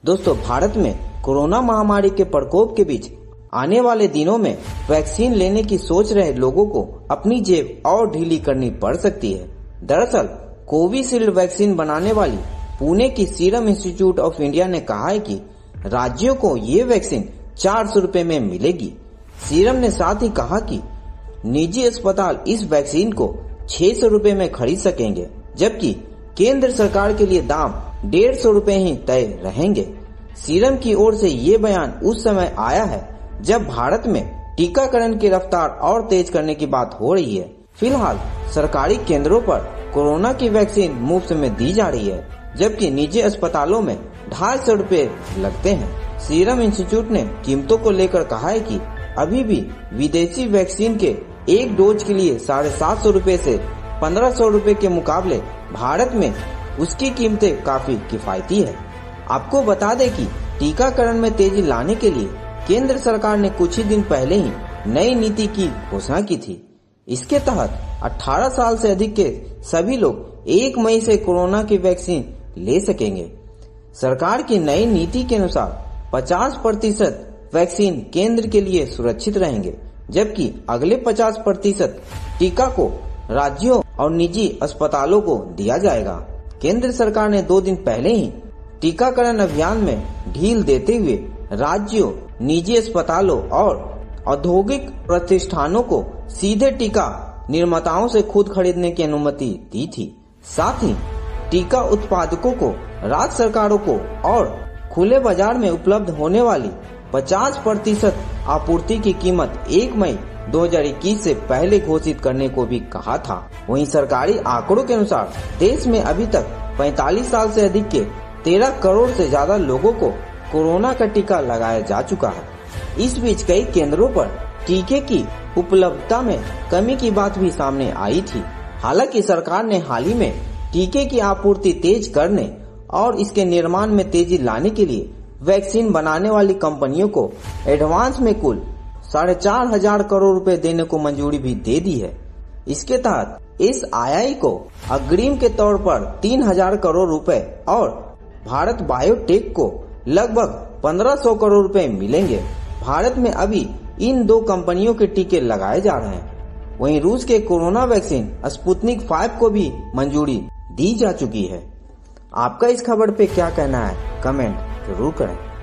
दोस्तों, भारत में कोरोना महामारी के प्रकोप के बीच आने वाले दिनों में वैक्सीन लेने की सोच रहे लोगों को अपनी जेब और ढीली करनी पड़ सकती है। दरअसल कोविशील्ड वैक्सीन बनाने वाली पुणे की सीरम इंस्टीट्यूट ऑफ इंडिया ने कहा है कि राज्यों को ये वैक्सीन 400 रुपए में मिलेगी। सीरम ने साथ ही कहा कि निजी अस्पताल इस वैक्सीन को 600 रुपए में खरीद सकेंगे, जबकि केंद्र सरकार के लिए दाम 150 रुपए ही तय रहेंगे। सीरम की ओर से ये बयान उस समय आया है जब भारत में टीकाकरण की रफ्तार और तेज करने की बात हो रही है। फिलहाल सरकारी केंद्रों पर कोरोना की वैक्सीन मुफ्त में दी जा रही है, जबकि निजी अस्पतालों में 250 रुपए लगते हैं। सीरम इंस्टीट्यूट ने कीमतों को लेकर कहा है कि अभी भी विदेशी वैक्सीन के एक डोज के लिए 750 रुपए से 1500 रुपए के मुकाबले भारत में उसकी कीमतें काफी किफायती है। आपको बता दें कि टीकाकरण में तेजी लाने के लिए केंद्र सरकार ने कुछ ही दिन पहले ही नई नीति की घोषणा की थी। इसके तहत 18 साल से अधिक के सभी लोग 1 मई से कोरोना की वैक्सीन ले सकेंगे। सरकार की नई नीति के अनुसार 50% वैक्सीन केंद्र के लिए सुरक्षित रहेंगे, जबकि अगले 50% टीका को राज्यों और निजी अस्पतालों को दिया जाएगा। केंद्र सरकार ने 2 दिन पहले ही टीकाकरण अभियान में ढील देते हुए राज्यों, निजी अस्पतालों और औद्योगिक प्रतिष्ठानों को सीधे टीका निर्माताओं से खुद खरीदने की अनुमति दी थी। साथ ही टीका उत्पादकों को, राज्य सरकारों को और खुले बाजार में उपलब्ध होने वाली 50% आपूर्ति की कीमत 1 मई 2021 से पहले घोषित करने को भी कहा था। वहीं सरकारी आंकड़ों के अनुसार देश में अभी तक 45 साल से अधिक के 13 करोड़ से ज्यादा लोगों को कोरोना का टीका लगाया जा चुका है। इस बीच कई केंद्रों पर टीके की उपलब्धता में कमी की बात भी सामने आई थी। हालांकि सरकार ने हाल ही में टीके की आपूर्ति तेज करने और इसके निर्माण में तेजी लाने के लिए वैक्सीन बनाने वाली कंपनियों को एडवांस में कुल 4,500 करोड़ रुपए देने को मंजूरी भी दे दी है। इसके तहत इस आई को अग्रिम के तौर पर 3,000 करोड़ रुपए और भारत बायोटेक को लगभग 1,500 करोड़ रुपए मिलेंगे। भारत में अभी इन 2 कंपनियों के टीके लगाए जा रहे हैं। वहीं रूस के कोरोना वैक्सीन स्पुतनिक 5 को भी मंजूरी दी जा चुकी है। आपका इस खबर पे क्या कहना है, कमेंट जरूर करें।